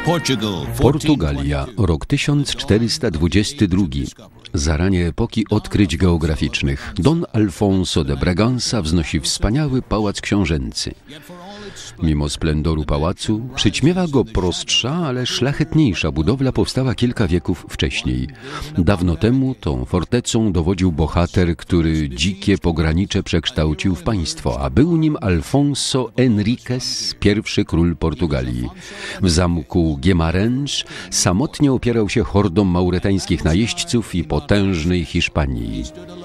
Portugalia, rok 1422. Zaranie epoki odkryć geograficznych. Don Alfonso de Bragança wznosi wspaniały pałac książęcy. Mimo splendoru pałacu przyćmiewa go prostsza, ale szlachetniejsza budowla powstała kilka wieków wcześniej. Dawno temu tą fortecą dowodził bohater, który dzikie pogranicze przekształcił w państwo, a był nim Alfonso Henriques, pierwszy król Portugalii. W zamku Guimarães samotnie opierał się hordom mauretańskich najeźdźców i potężnej Hiszpanii.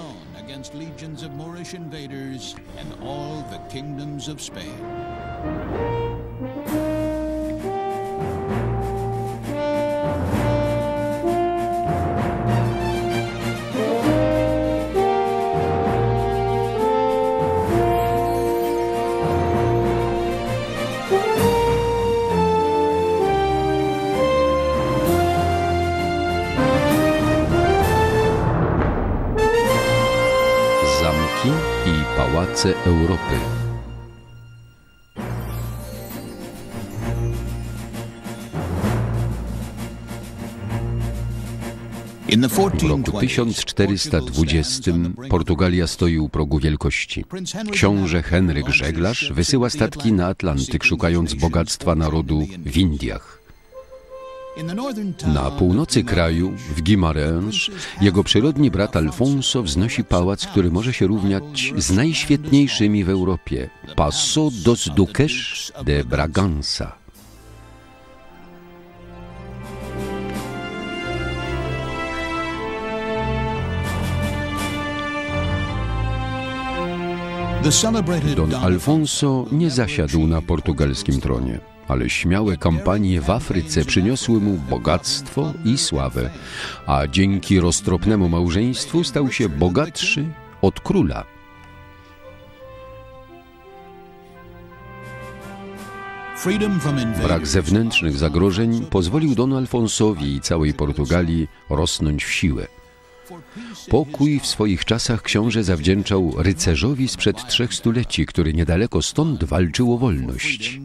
Zamki i pałace Europy. W roku 1420 Portugalia stoi u progu wielkości. Książę Henryk Żeglarz wysyła statki na Atlantyk, szukając bogactwa narodu w Indiach. Na północy kraju, w Guimarães, jego przyrodni brat Alfonso wznosi pałac, który może się równać z najświetniejszymi w Europie. Paço dos Duques de Bragança. Don Alfonso nie zasiadł na portugalskim tronie, ale śmiałe kampanie w Afryce przyniosły mu bogactwo i sławę, a dzięki roztropnemu małżeństwu stał się bogatszy od króla. Brak zewnętrznych zagrożeń pozwolił Donu Alfonsowi i całej Portugalii rosnąć w siłę. Pokój w swoich czasach książę zawdzięczał rycerzowi sprzed 3 stuleci, który niedaleko stąd walczył o wolność.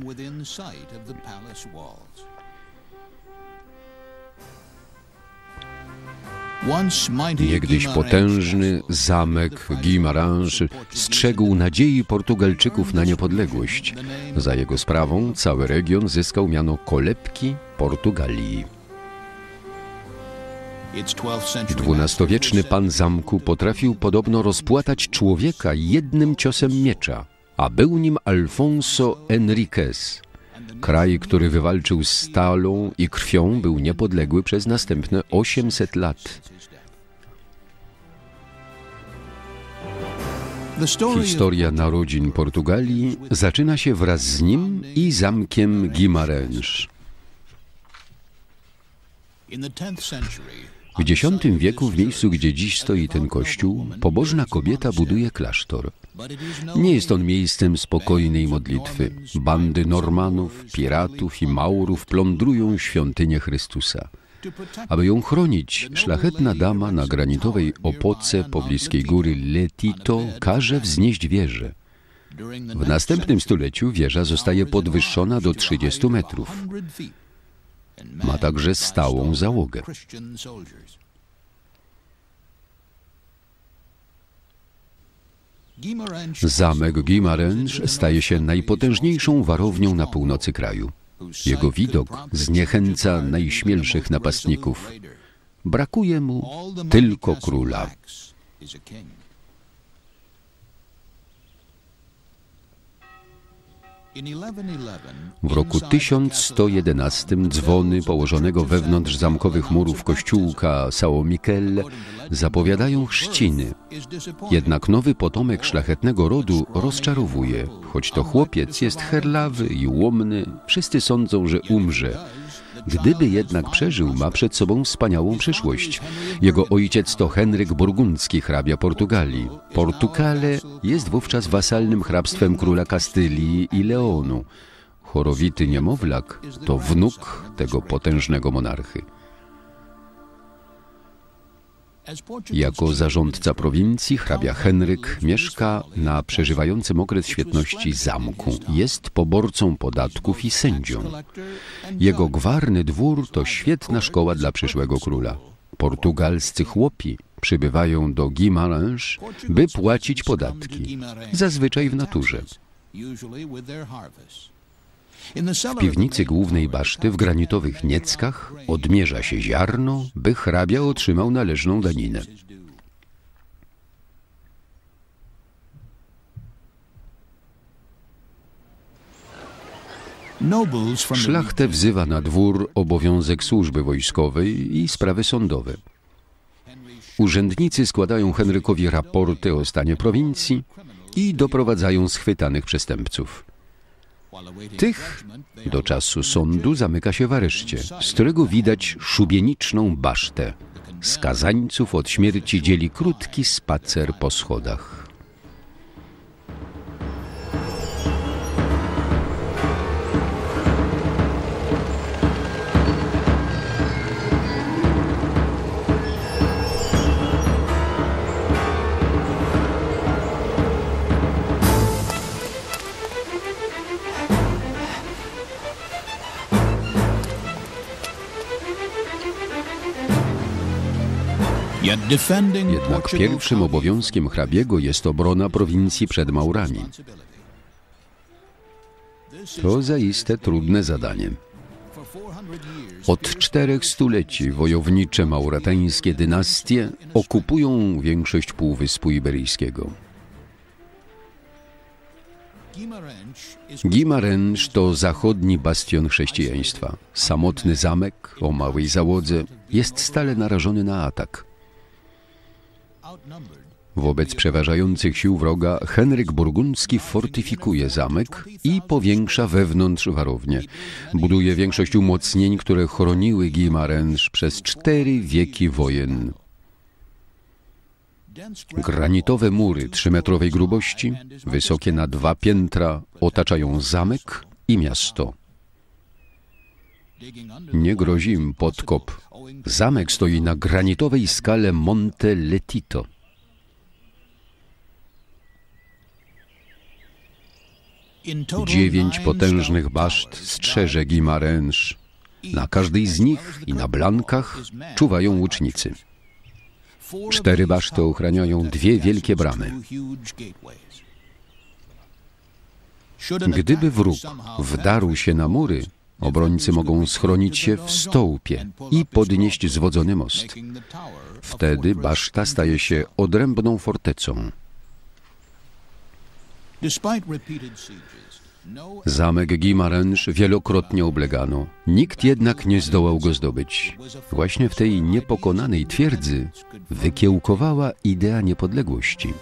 Niegdyś potężny zamek Guimarães strzegł nadziei Portugalczyków na niepodległość. Za jego sprawą cały region zyskał miano kolebki Portugalii. XII-wieczny pan zamku potrafił podobno rozpłatać człowieka jednym ciosem miecza, a był nim Alfonso Henriques. Kraj, który wywalczył stalą i krwią, był niepodległy przez następne 800 lat. Historia narodzin Portugalii zaczyna się wraz z nim i zamkiem Guimarães. W X wieku, w miejscu, gdzie dziś stoi ten kościół, pobożna kobieta buduje klasztor. Nie jest on miejscem spokojnej modlitwy. Bandy Normanów, piratów i Maurów plądrują świątynię Chrystusa. Aby ją chronić, szlachetna dama na granitowej opoce pobliskiej góry Letito każe wznieść wieżę. W następnym stuleciu wieża zostaje podwyższona do 30 metrów. Ma także stałą załogę. Zamek Guimarães staje się najpotężniejszą warownią na północy kraju. Jego widok zniechęca najśmielszych napastników. Brakuje mu tylko króla. W roku 1111 dzwony położonego wewnątrz zamkowych murów kościółka São Michele zapowiadają chrzciny. Jednak nowy potomek szlachetnego rodu rozczarowuje. Choć to chłopiec jest herlawy i ułomny, wszyscy sądzą, że umrze. Gdyby jednak przeżył, ma przed sobą wspaniałą przyszłość. Jego ojciec to Henryk Burgundzki, hrabia Portugalii. Portucale jest wówczas wasalnym hrabstwem króla Kastylii i Leonu. Chorowity niemowlak to wnuk tego potężnego monarchy. Jako zarządca prowincji hrabia Henryk mieszka na przeżywającym okres świetności zamku. Jest poborcą podatków i sędzią. Jego gwarny dwór to świetna szkoła dla przyszłego króla. Portugalscy chłopi przybywają do Guimarães, by płacić podatki, zazwyczaj w naturze. W piwnicy głównej baszty w granitowych nieckach odmierza się ziarno, by hrabia otrzymał należną daninę. Szlachtę wzywa na dwór obowiązek służby wojskowej i sprawy sądowe. Urzędnicy składają Henrykowi raporty o stanie prowincji i doprowadzają schwytanych przestępców. Tych do czasu sądu zamyka się w areszcie, z którego widać szubieniczną basztę. Skazańców od śmierci dzieli krótki spacer po schodach. Jednak pierwszym obowiązkiem hrabiego jest obrona prowincji przed Maurami. To zaiste trudne zadanie. Od 4 stuleci wojownicze mauretańskie dynastie okupują większość Półwyspu Iberyjskiego. Guimarães to zachodni bastion chrześcijaństwa. Samotny zamek o małej załodze jest stale narażony na atak. Wobec przeważających sił wroga Henryk Burgundzki fortyfikuje zamek i powiększa wewnątrz warownię. Buduje większość umocnień, które chroniły Guimarães przez 4 wieki wojen. Granitowe mury 3-metrowej grubości, wysokie na 2 piętra, otaczają zamek i miasto. Nie grozi im podkop. Zamek stoi na granitowej skale Monte Letito. Dziewięć potężnych baszt strzeże Guimarães. Na każdej z nich i na blankach czuwają łucznicy. 4 baszty ochraniają 2 wielkie bramy. Gdyby wróg wdarł się na mury, obrońcy mogą schronić się w stołpie i podnieść zwodzony most. Wtedy baszta staje się odrębną fortecą. Zamek Guimarães wielokrotnie oblegano. Nikt jednak nie zdołał go zdobyć. Właśnie w tej niepokonanej twierdzy wykiełkowała idea niepodległości.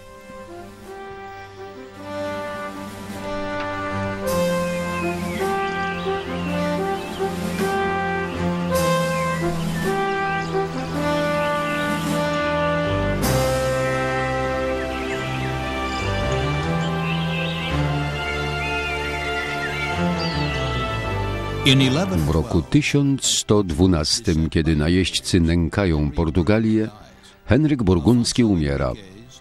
W roku 1112, kiedy najeźdźcy nękają Portugalię, Henryk Burgundzki umiera.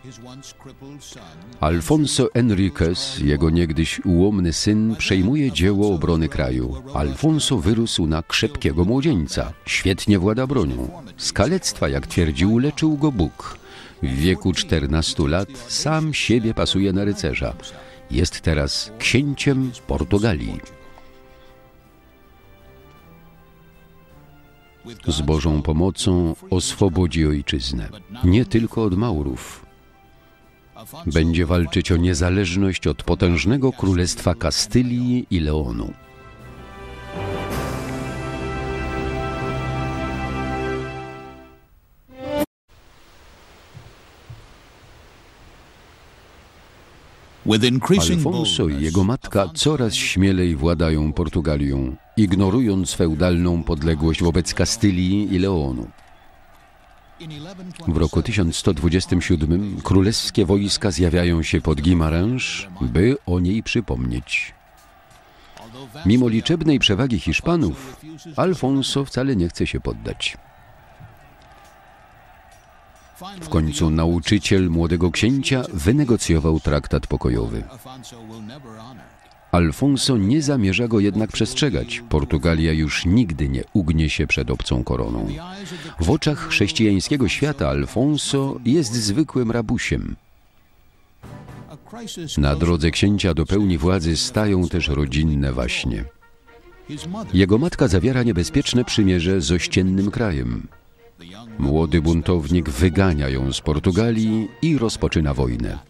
Alfonso Enriquez, jego niegdyś ułomny syn, przejmuje dzieło obrony kraju. Alfonso wyrósł na krzepkiego młodzieńca. Świetnie włada bronią. Z kalectwa, jak twierdził, leczył go Bóg. W wieku 14 lat sam siebie pasuje na rycerza. Jest teraz księciem Portugalii. Z Bożą pomocą oswobodzi ojczyznę. Nie tylko od Maurów. Będzie walczyć o niezależność od potężnego królestwa Kastylii i Leonu. Alfonso i jego matka coraz śmielej władają Portugalią, ignorując feudalną podległość wobec Kastylii i Leonu. W roku 1127 królewskie wojska zjawiają się pod Guimarães, by o niej przypomnieć. Mimo liczebnej przewagi Hiszpanów, Alfonso wcale nie chce się poddać. W końcu nauczyciel młodego księcia wynegocjował traktat pokojowy. Alfonso nie zamierza go jednak przestrzegać. Portugalia już nigdy nie ugnie się przed obcą koroną. W oczach chrześcijańskiego świata Alfonso jest zwykłym rabusiem. Na drodze księcia do pełni władzy stają też rodzinne waśnie. Jego matka zawiera niebezpieczne przymierze z ościennym krajem. Młody buntownik wygania ją z Portugalii i rozpoczyna wojnę.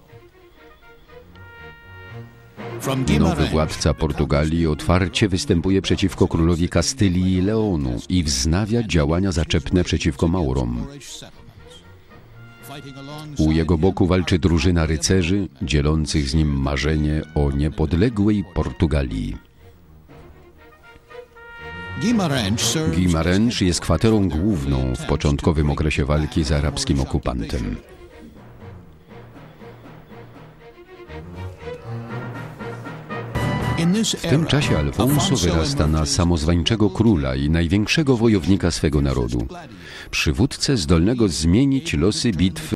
Nowy władca Portugalii otwarcie występuje przeciwko królowi Kastylii i Leonu i wznawia działania zaczepne przeciwko Maurom. U jego boku walczy drużyna rycerzy, dzielących z nim marzenie o niepodległej Portugalii. Guimarães jest kwaterą główną w początkowym okresie walki z arabskim okupantem. W tym czasie Alfonso wyrasta na samozwańczego króla i największego wojownika swego narodu, przywódcę zdolnego zmienić losy bitwy